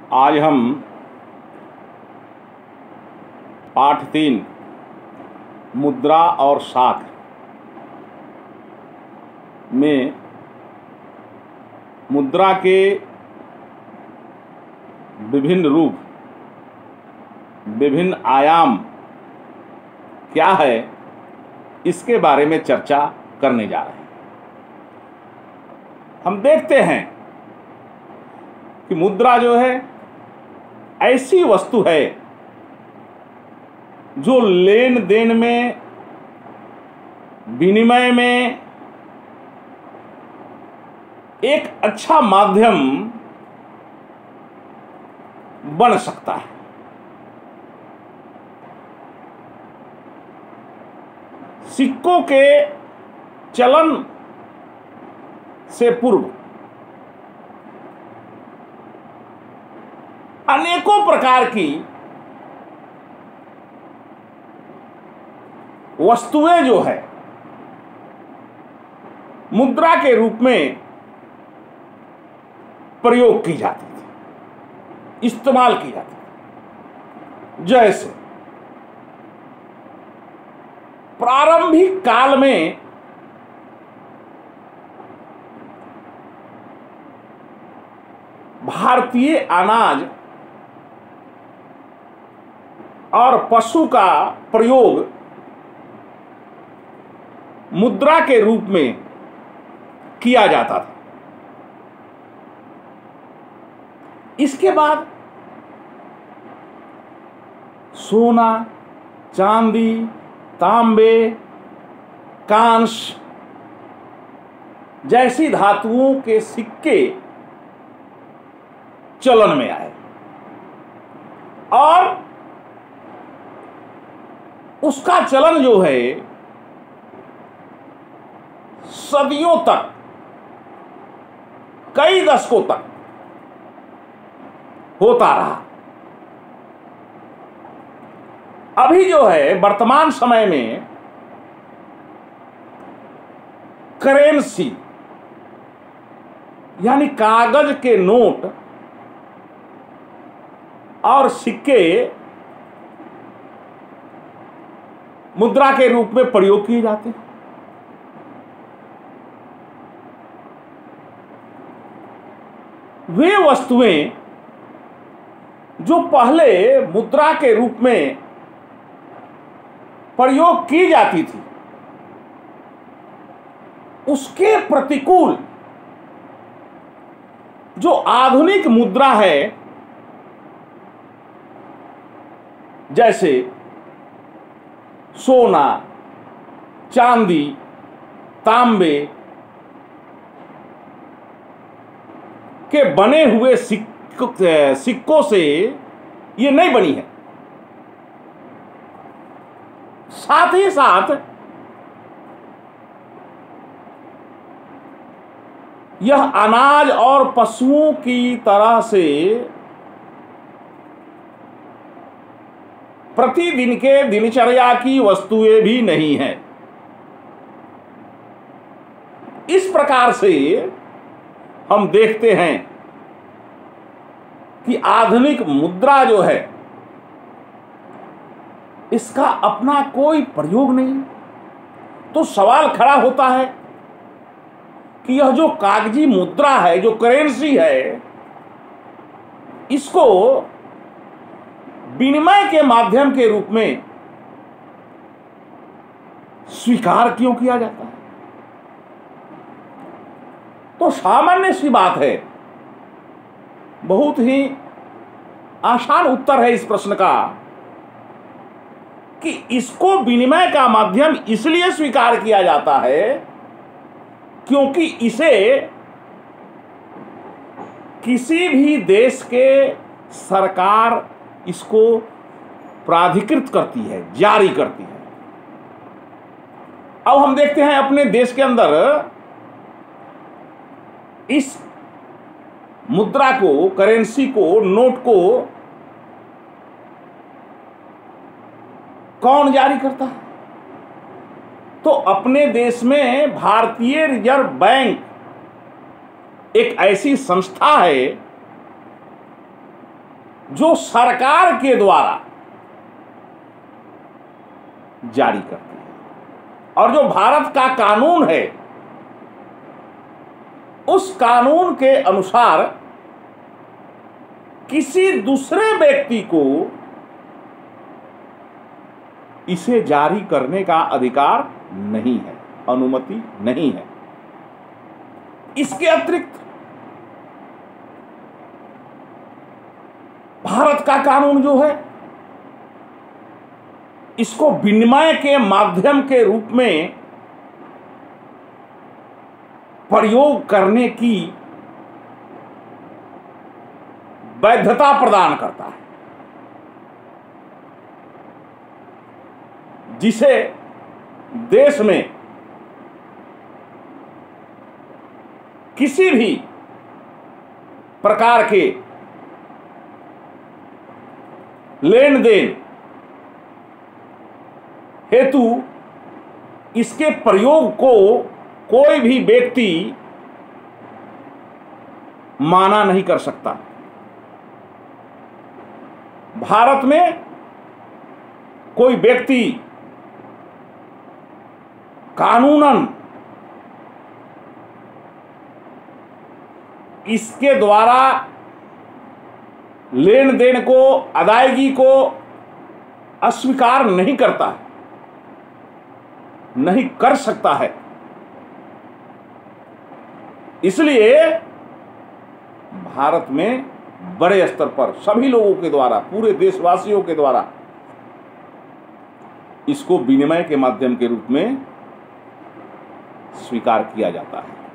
आज हम पाठ 3 मुद्रा और साख में मुद्रा के विभिन्न रूप, विभिन्न आयाम क्या है, इसके बारे में चर्चा करने जा रहे हैं। हम देखते हैं कि मुद्रा जो है ऐसी वस्तु है जो लेन देन में, विनिमय में एक अच्छा माध्यम बन सकता है। सिक्कों के चलन से पूर्व अनेकों प्रकार की वस्तुएं जो है मुद्रा के रूप में प्रयोग की जाती थी, इस्तेमाल की जाती थी। जैसे प्रारंभिक काल में भारतीय अनाज और पशु का प्रयोग मुद्रा के रूप में किया जाता था। इसके बाद सोना, चांदी, तांबे, कांस जैसी धातुओं के सिक्के चलन में आए और उसका चलन जो है सदियों तक, कई दशकों तक होता रहा। अभी जो है वर्तमान समय में करेंसी यानी कागज के नोट और सिक्के मुद्रा के रूप में प्रयोग किए जाते हैं। वे वस्तुएं जो पहले मुद्रा के रूप में प्रयोग की जाती थी, उसके प्रतिकूल जो आधुनिक मुद्रा है, जैसे सोना, चांदी, तांबे के बने हुए सिक्कों से ये नहीं बनी है। साथ ही साथ यह अनाज और पशुओं की तरह से प्रतिदिन के दिनचर्या की वस्तुएं भी नहीं है। इस प्रकार से हम देखते हैं कि आधुनिक मुद्रा जो है इसका अपना कोई प्रयोग नहीं। तो सवाल खड़ा होता है कि यह जो कागजी मुद्रा है, जो करेंसी है, इसको विनिमय के माध्यम के रूप में स्वीकार क्यों किया जाता है? तो सामान्य सी बात है, बहुत ही आसान उत्तर है इस प्रश्न का कि इसको विनिमय का माध्यम इसलिए स्वीकार किया जाता है क्योंकि इसे किसी भी देश के सरकार इसको प्राधिकृत करती है, जारी करती है। अब हम देखते हैं अपने देश के अंदर इस मुद्रा को, करेंसी को, नोट को कौन जारी करता है? तो अपने देश में भारतीय रिजर्व बैंक एक ऐसी संस्था है जो सरकार के द्वारा जारी करती है। और जो भारत का कानून है, उस कानून के अनुसार किसी दूसरे व्यक्ति को इसे जारी करने का अधिकार नहीं है, अनुमति नहीं है। इसके अतिरिक्त भारत का कानून जो है, इसको विनिमय के माध्यम के रूप में प्रयोग करने की वैधता प्रदान करता है, जिसे देश में किसी भी प्रकार के लेन देन हेतु इसके प्रयोग को कोई भी व्यक्ति माना नहीं कर सकता। भारत में कोई व्यक्ति कानूनन इसके द्वारा लेन देन को, अदायगी को अस्वीकार नहीं करता है, नहीं कर सकता है। इसलिए भारत में बड़े स्तर पर सभी लोगों के द्वारा, पूरे देशवासियों के द्वारा इसको विनिमय के माध्यम के रूप में स्वीकार किया जाता है।